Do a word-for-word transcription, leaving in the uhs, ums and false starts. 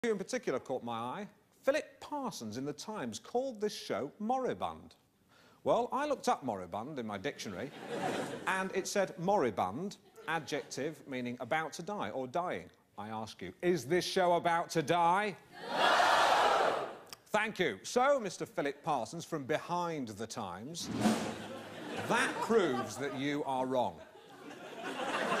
In particular caught my eye. Philip Parsons in the Times called this show Moribund. Well, I looked up moribund in my dictionary and it said moribund, adjective meaning about to die or dying. I ask you, is this show about to die? No! Thank you. So, Mister Philip Parsons from behind the Times, that proves that you are wrong.